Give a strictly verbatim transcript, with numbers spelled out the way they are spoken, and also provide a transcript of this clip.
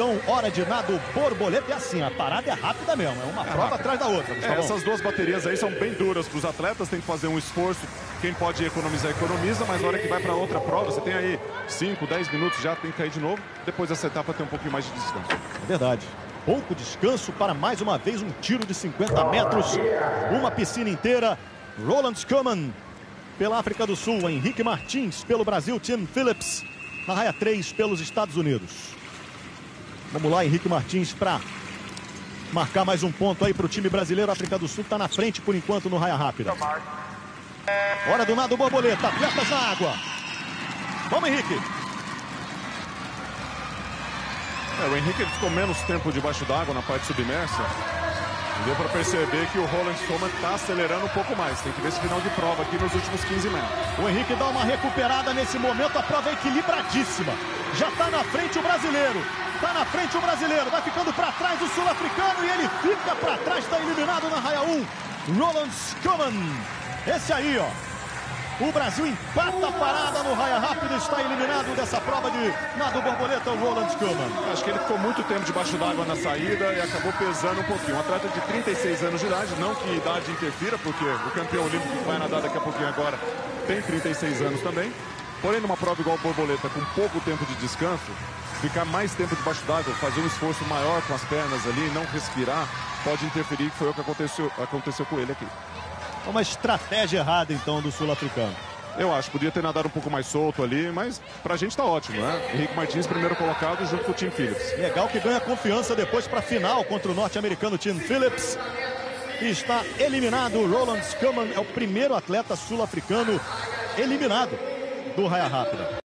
então, hora de nado borboleta. E assim, a parada é rápida mesmo, é uma é prova rápido. atrás da outra. É, essas duas baterias aí são bem duras para os atletas, tem que fazer um esforço. Quem pode economizar, economiza, mas na hora que vai para outra prova, você tem aí cinco, dez minutos, já tem que cair de novo. Depois dessa etapa tem um pouquinho mais de descanso. É verdade. Pouco descanso para mais uma vez um tiro de cinquenta metros. Uma piscina inteira. Roland Schoeman pela África do Sul. Henrique Martins pelo Brasil. Tim Phillips na raia três pelos Estados Unidos. Vamos lá, Henrique Martins para marcar mais um ponto aí para o time brasileiro. A África do Sul está na frente por enquanto no raia rápida. Hora do nado borboleta. Atletas na água. Vamos, Henrique. É, o Henrique ele ficou menos tempo debaixo d'água na parte submersa. Deu para perceber que o Roland Schoeman está acelerando um pouco mais. Tem que ver esse final de prova aqui nos últimos quinze metros. O Henrique dá uma recuperada nesse momento. A prova é equilibradíssima. Já está na frente o brasileiro. Está na frente o brasileiro. Vai ficando para trás o sul-africano. E ele fica para trás. Está eliminado na raia um. Roland Schoeman. Esse aí, ó. O Brasil empata a parada no raia rápido, está eliminado dessa prova de nado borboleta, o Roland Schoeman. Acho que ele ficou muito tempo debaixo d'água na saída e acabou pesando um pouquinho. Um atleta de trinta e seis anos de idade, não que idade interfira, porque o campeão olímpico que vai nadar daqui a pouquinho agora tem trinta e seis anos também. Porém, numa prova igual borboleta, com pouco tempo de descanso, ficar mais tempo debaixo d'água, fazer um esforço maior com as pernas ali, não respirar, pode interferir, que foi o que aconteceu, aconteceu com ele aqui. Uma estratégia errada, então, do sul-africano. Eu acho, podia ter nadado um pouco mais solto ali, mas pra gente tá ótimo, né? Henrique Martins, primeiro colocado, junto com o Tim Phillips. Legal que ganha confiança depois pra final contra o norte-americano Tim Phillips. E está eliminado. Roland Schoeman é o primeiro atleta sul-africano eliminado do raia rápida.